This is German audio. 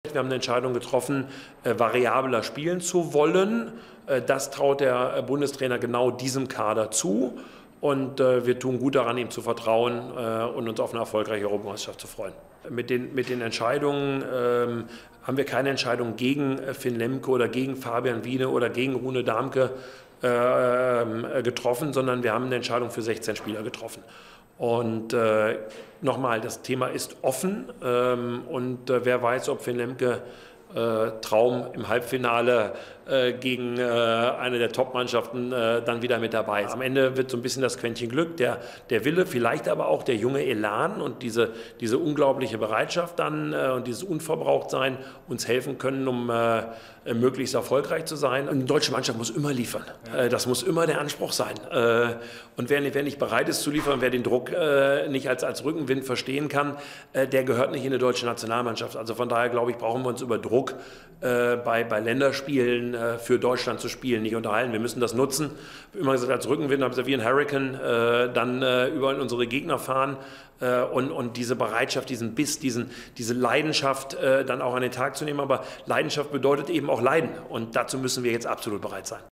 Wir haben eine Entscheidung getroffen, variabler spielen zu wollen. Das traut der Bundestrainer genau diesem Kader zu. Und wir tun gut daran, ihm zu vertrauen und uns auf eine erfolgreiche Europameisterschaft zu freuen. Mit den Entscheidungen haben wir keine Entscheidung gegen Finn Lemke oder gegen Fabian Wiene oder gegen Rune Darmke getroffen, sondern wir haben eine Entscheidung für 16 Spieler getroffen. Und nochmal, das Thema ist offen und wer weiß, ob Finn Lemke Traum im Halbfinale gegen eine der Top-Mannschaften dann wieder mit dabei ist. Am Ende wird so ein bisschen das Quäntchen Glück, der Wille, vielleicht aber auch der junge Elan und diese unglaubliche Bereitschaft dann und dieses Unverbrauchtsein uns helfen können, um möglichst erfolgreich zu sein. Und eine deutsche Mannschaft muss immer liefern. Das muss immer der Anspruch sein. Und wer nicht bereit ist zu liefern, wer den Druck nicht als Rückenwind verstehen kann, der gehört nicht in eine deutsche Nationalmannschaft. Also von daher, glaube ich, brauchen wir uns über Druck bei Länderspielen für Deutschland zu spielen nicht unterhalten. Wir müssen das nutzen. Ich habe immer gesagt, als Rückenwind habe ich gesagt, wie ein Hurricane dann über unsere Gegner fahren und diese Bereitschaft, diesen Biss, diese Leidenschaft dann auch an den Tag zu nehmen. Aber Leidenschaft bedeutet eben auch Leiden und dazu müssen wir jetzt absolut bereit sein.